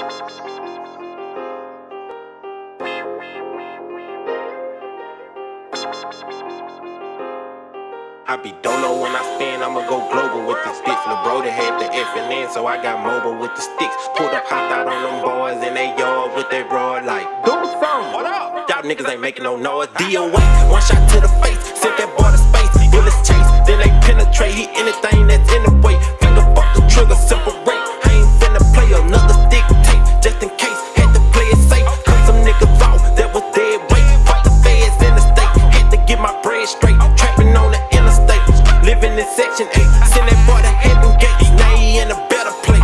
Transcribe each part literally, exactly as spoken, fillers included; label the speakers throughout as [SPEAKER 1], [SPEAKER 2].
[SPEAKER 1] I be dolo when I spin, I'ma go global with the sticks. Lil' bro that had the F and N, so I got mobile with the sticks. Pulled up, hopped out on them boys in they yard with they broad like, do something. What up? Y'all niggas ain't making no noise. D O A, one shot to the face, sent that boy to space. Bullets chase, then they penetrate. Hit anything that's in the way. Finger fuck the trigger, separate. I ain't finna play another stick tape, just in case. Had to play it safe, cut some niggas off that was dead weight. Fuck the feds in the state, had to get my bread straight. Trapping on the interstate, living in section eight. Send that boy to heaven gates, now he in a better place.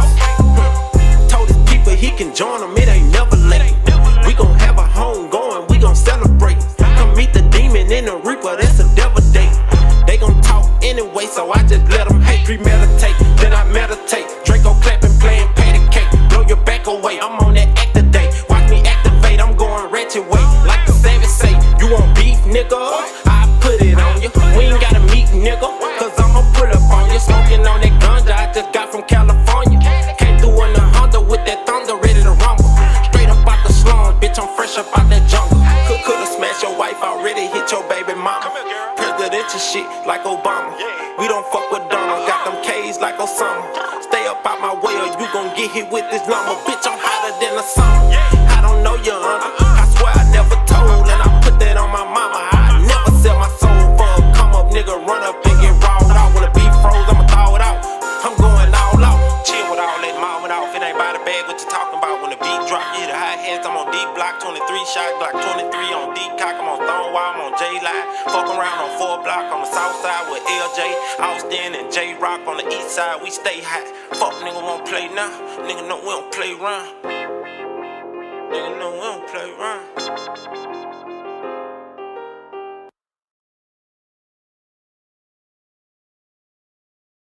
[SPEAKER 1] hmm. Told his people he can join them, it ain't never late. We gon' have a home going, we gon' celebrate. Come meet the demon in the reaper, that's a devil day. They gon' talk anyway, so I just let them hate. Premeditate, then I meditate. Draco clapping, playing patty cake. Blow your back away, I'm on that act today. Watch me activate, I'm going ratchet way. Like the savage say, you want beef, nigga? I put it on you. We ain't gotta meet, nigga, cause I'ma pull up on you. Smoking on that ganja I just got from California. Came through in the Honda with that thunder, ready to rumble. Straight up out the slums, bitch, I'm fresh up out that jungle. Could coulda smashed your wife, already hit your baby mama. Presidential shit like Obama. We don't fuck with Donald, got them K's like Osama. Stay up out my way or you gon' get hit with this number. Bitch, I'm hotter than the summer. I don't know your honor, I swear I never told, and I put that on my mama. I never sell my soul for a come up nigga, run up and get rawed out. When the beef froze, I'ma thaw it out. I'm going all out. Chill with all that mouth it off. It ain't by the bag what you talking about. When the beat drop, you the high heads. I'm on D block, twenty-three shot, block twenty-three on D cock. I'm on Stonewall, I'm on J line. Fuck around on four block on the south side with L J, Austin and J Rock on the east side. We stay hot. Fuck nigga won't play now. Nigga know we don't play around. Nigga know we don't play around.